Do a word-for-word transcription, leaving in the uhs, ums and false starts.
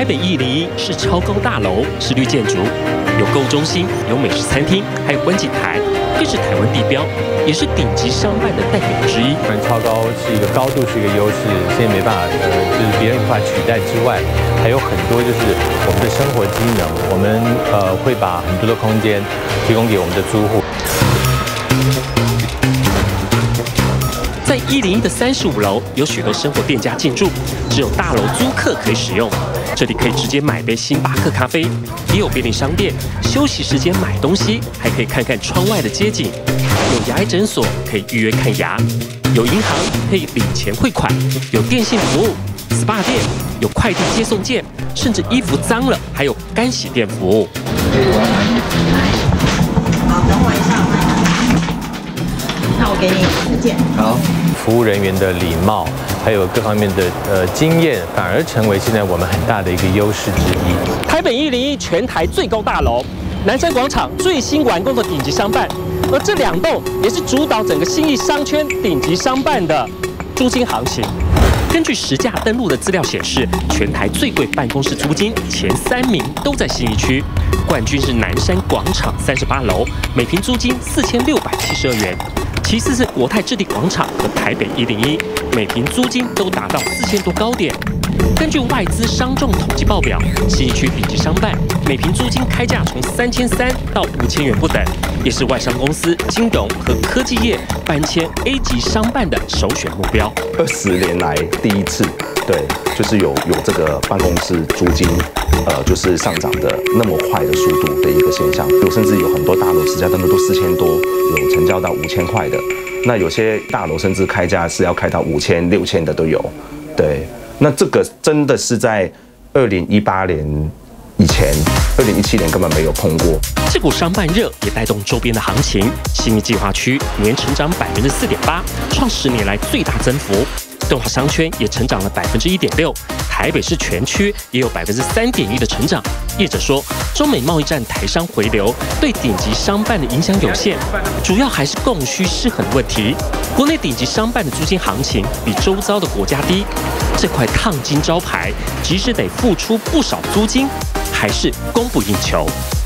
北一零一是超高大楼，是绿建筑，有购物中心，有美食餐厅，还有观景台，更是台湾地标，也是顶级商办的代表之一。 当然，超高是一个高度是一个优势，现在没办法，呃，就是别人无法取代之外，还有很多就是我们的生活机能，我们呃会把很多的空间提供给我们的租户。 在一零一的三十五楼，有许多生活店家进驻，只有大楼租客可以使用。这里可以直接买杯星巴克咖啡，也有便利商店，休息时间买东西，还可以看看窗外的街景。有牙医诊所可以预约看牙，有银行可以领钱汇款，有电信服务、S P A 店，有快递接送件，甚至衣服脏了还有干洗店服务。 好，等我一下。 那我给你十件。好， 服务人员的礼貌，还有各方面的呃经验，反而成为现在我们很大的一个优势之一。 台北一零一全台最高大楼，南山广场最新完工的顶级商办，而这两栋也是主导整个信义商圈顶级商办的租金行情。根据实价登录的资料显示，全台最贵办公室租金前三名都在信义区，冠军是南山广场三十八楼，每平租金四千六百七十二元。 其次是国泰置地广场和台北一零一，每平租金都达到四千多高点。根据外资商众统计报表，信义区顶级商办每平租金开价从三千三到五千元不等，也是外商公司、金融和科技业搬迁 A 级商办的首选目标。 二十年来第一次，对，就是有有这个办公室租金，呃，就是上涨的那么快的速度的一个现象。有甚至有很多大楼实价登录都四千多，有成交到五千块的。那有些大楼甚至开价是要开到五千、六千的都有。对，那这个真的是在二零一八年以前，二零一七年根本没有碰过。 这股商办热也带动周边的行情，信义计划区年成长百分之四点八，创十年来最大增幅。 敦化商圈也成长了百分之一点六，台北市全区也有百分之三点一的成长。业者说，中美贸易战台商回流对顶级商办的影响有限，主要还是供需失衡的问题。国内顶级商办的租金行情比周遭的国家低，这块烫金招牌，即使得付出不少租金，还是供不应求。